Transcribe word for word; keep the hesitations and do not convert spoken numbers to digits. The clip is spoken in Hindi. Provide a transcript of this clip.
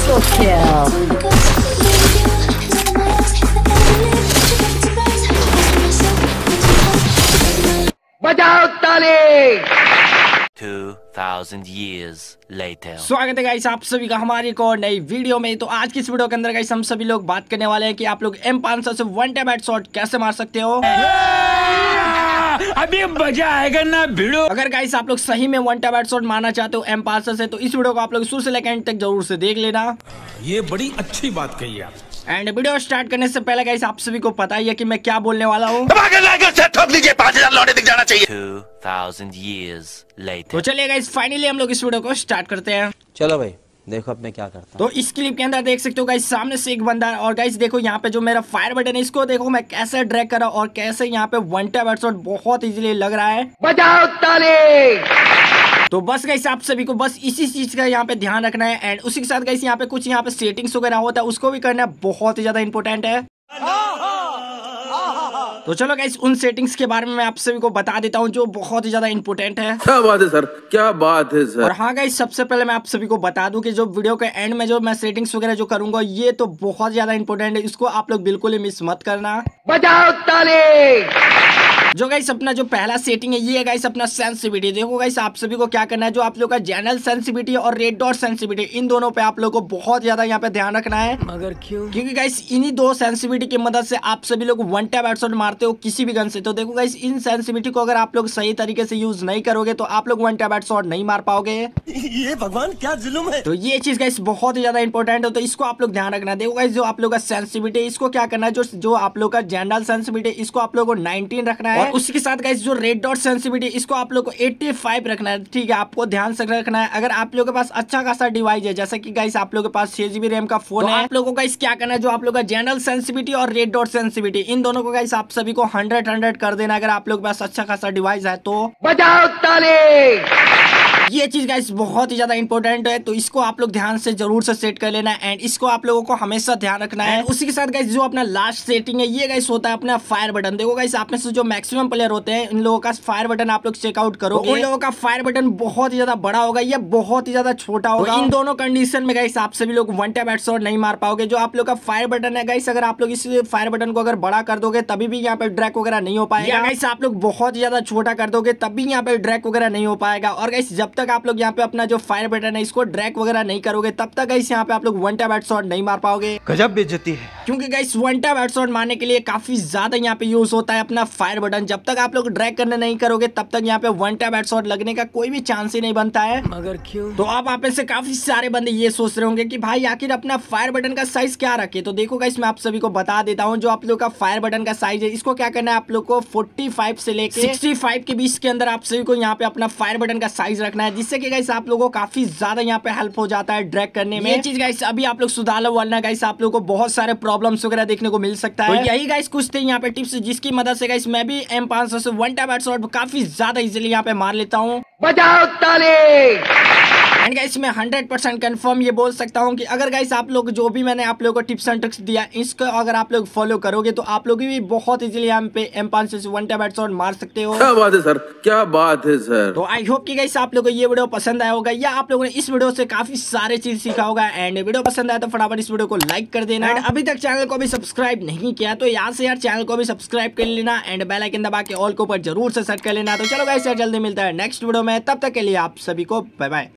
Triple kill. बजाओ ताली। two thousand years later. स्वागत है गाइस आप सभी का हमारी एक और नई वीडियो में। तो आज की इस वीडियो के अंदर गाइस हम सभी लोग बात करने वाले हैं कि आप लोग एम पाँच सौ से वन टैप हेडशॉट कैसे मार सकते हो। अभी मजा आएगा ना भिड़ो। अगर गाइस आप लोग सही में वन टैप हेडशॉट मारना चाहते हो एम पाँच सौ से तो इस वीडियो को आप लोग शुरू से लेकर एंड तक जरूर से देख लेना। ये बड़ी अच्छी बात कही आप। एंड वीडियो स्टार्ट करने से पहले गाइस आप सभी को पता ही है कि मैं क्या बोलने वाला हूँ। ठोक लीजिए, पाँच हजार लौटे दिख जाना चाहिए। Two thousand years later. तो चलिए गाइस फाइनली हम लोग इस वीडियो को स्टार्ट करते हैं। चलो भाई देखो अब मैं क्या करता हूँ। तो इस क्लिप के अंदर देख सकते हो गाइस सामने से एक बंदा है और गाइस देखो यहाँ पे जो मेरा फायर बटन है इसको देखो मैं कैसे ड्रैग कर रहा हूँ और कैसे यहाँ पे वन टैप हेडशॉट बहुत इजीली लग रहा है। बजाओ ताली। तो बस गाइस आप सभी को बस इसी चीज का यहाँ पे ध्यान रखना है एंड उसी के साथ गाइस यहाँ पे कुछ यहाँ पे सेटिंग्स वगैरह होता है उसको भी करना बहुत ही ज्यादा इंपॉर्टेंट है। तो चलो गाइस उन सेटिंग्स के बारे में मैं आप सभी को बता देता हूँ जो बहुत ही ज्यादा इंपॉर्टेंट है। क्या बात है सर, क्या बात है सर। और हाँ गाइस सबसे पहले मैं आप सभी को बता दूं कि जो वीडियो के एंड में जो मैं सेटिंग्स वगैरह जो करूंगा ये तो बहुत ज्यादा इंपॉर्टेंट है, इसको आप लोग बिल्कुल ही मिस मत करना। बजाओ ताली। जो गाइस अपना जो पहला सेटिंग है ये है गाइस अपना सेंसिटिविटी। देखो गाइस आप सभी को क्या करना है, जो आप लोग का जनरल सेंसिटिविटी और रेड डॉट सेंसिटिविटी इन दोनों पे आप लोग को बहुत ज्यादा यहाँ पे ध्यान रखना है। मगर क्यों? क्योंकि गाइस इन्हीं दो सेंसिटिविटी की मदद से आप सभी लोग वन टैप हेडशॉट मारते हो किसी भी गन से। तो देखो गाइस इन सेंसिटिविटी को अगर आप लोग सही तरीके से यूज नहीं करोगे तो आप लोग वन टैप हेडशॉट नहीं मार पाओगे। ये भगवान क्या जुल्म है। तो ये चीज गाइस बहुत ही ज्यादा इंपॉर्टेंट है, तो इसको आप लोग ध्यान रखना। देखो गाइस जो आप लोग का सेंसिटिविटी है इसको क्या करना है, जो जो आप लोग का जनरल सेंसिटिविटी इसको आप लोग को नाइनटीन रखना है और उसी के साथ गाइस जो रेड डॉट सेंसिटिविटी इसको आप लोग को पचासी रखना है। ठीक है, आपको ध्यान से रखना है। अगर आप लोगों के पास अच्छा खासा डिवाइस है जैसे कि गाइस आप लोगों के पास छह जीबी रैम का फोन है, आप लोगों को गाइस क्या करना है, जो आप लोग का जनरल सेंसिटिविटी और रेड डॉट सेंसिटिविटी इन दोनों को गाइस आप सभी को हंड्रेड हंड्रेड कर देना अगर आप लोग के पास अच्छा खासा डिवाइस है तो। बजाओ ताली। ये चीज गाइस बहुत ही ज्यादा इंपॉर्टेंट है, तो इसको आप लोग ध्यान से जरूर से सेट कर लेना है एंड इसको आप लोगों को हमेशा ध्यान रखना है। उसी के साथ गाइस जो अपना लास्ट सेटिंग है ये गाइस होता है अपना फायर बटन। देखो गाइस आप में से जो मैक्सिमम प्लेयर होते हैं इन लोगों का फायर बटन आप लोग चेकआउट करो, तो उन लोगों का फायर बटन बहुत ही ज्यादा बड़ा होगा या बहुत ही ज्यादा छोटा होगा। तो इन दोनों कंडीशन में गाइस आप सभी लोग वन टैप हेडशॉट नहीं मार पाओगे। जो आप लोग का फायर बटन है गाइस अगर आप लोग इस फायर बटन को अगर बड़ा कर दोगे तभी भी यहाँ पे ड्रैग वगैरह नहीं हो पाएगा। गाइस आप लोग बहुत ही ज्यादा छोटा कर दोगे तब भी यहाँ पे ड्रैग वगैरह नहीं हो पाएगा। और गाइस जब तक आप लोग यहाँ पे अपना जो फायर बटन है इसको ड्रैग वगैरह नहीं करोगे तब तक गाइस यहाँ पे आप लोग वन टैप हेडशॉट नहीं मार पाओगे। गजब बेइज्जती है। क्योंकि गाइस वन टैप हेडशॉट मारने के लिए काफी ज्यादा यहाँ पे यूज होता है अपना फायर बटन। जब तक आप लोग ड्रैग करने नहीं करोगे तब तक यहाँ पे वन टैप हेडशॉट लगने का कोई भी चांस ही नहीं बनता है। मगर क्यों? तो अब आप में से काफी सारे बंदे ये सोच रहे होंगे कि भाई आखिर अपना फायर बटन का साइज क्या रखे। तो देखो गाइस मैं आप सभी को बता देता हूँ, जो आप लोग का फायर बटन का साइज है इसको क्या करना है, आप लोग को पैंतालीस से लेके पैंसठ के बीच के अंदर आप सभी को यहाँ पे अपना फायर बटन का साइज रखना है, जिससे कि गाइस आप लोगों को काफी ज्यादा यहाँ पे हेल्प हो जाता है ड्रैग करने में। ये चीज गाइस अभी आप लोग सुधार लो वरना गाइस आप लोग को बहुत सारे प्रॉब्लम्स वगैरह देखने को मिल सकता है। तो यही गाइस कुछ थे यहाँ पे टिप्स जिसकी मदद से गाइस मैं भी एम पाँच सौ से वन टैप हेडशॉट काफी ज्यादा इजीली यहाँ पे मार लेता हूँ। बजाओ ताली। एंड गाइस मैं हंड्रेड परसेंट कंफर्म ये बोल सकता हूँ कि अगर गाइस आप लोग जो भी मैंने आप लोगों को टिप्स एंड ट्रिक्स दिया इसको अगर आप लोग फॉलो करोगे तो आप लोग भी बहुत इजीली यहाँ पे एम पाँच सौ से वन टैप हेडशॉट मार सकते हो। क्या बात है सर, क्या बात है सर। तो आई होप कि गाइस आप लोगों को ये वीडियो पसंद आया होगा या आप लोगों ने इस वीडियो से काफी सारे चीज सीखा होगा। एंड वीडियो पसंद आया तो फटाफट इस वीडियो को लाइक कर देना। एंड अभी तक चैनल को भी सब्सक्राइब नहीं किया तो यहाँ से यार चैनल को भी सब्सक्राइब कर लेना एंड बेल आइकन दबा के ऑल के ऊपर जरूर से सेट कर लेना। तो चलो गाइस यार जल्दी मिलता है नेक्स्ट वीडियो में, तब तक के लिए आप सभी को बाय बाय।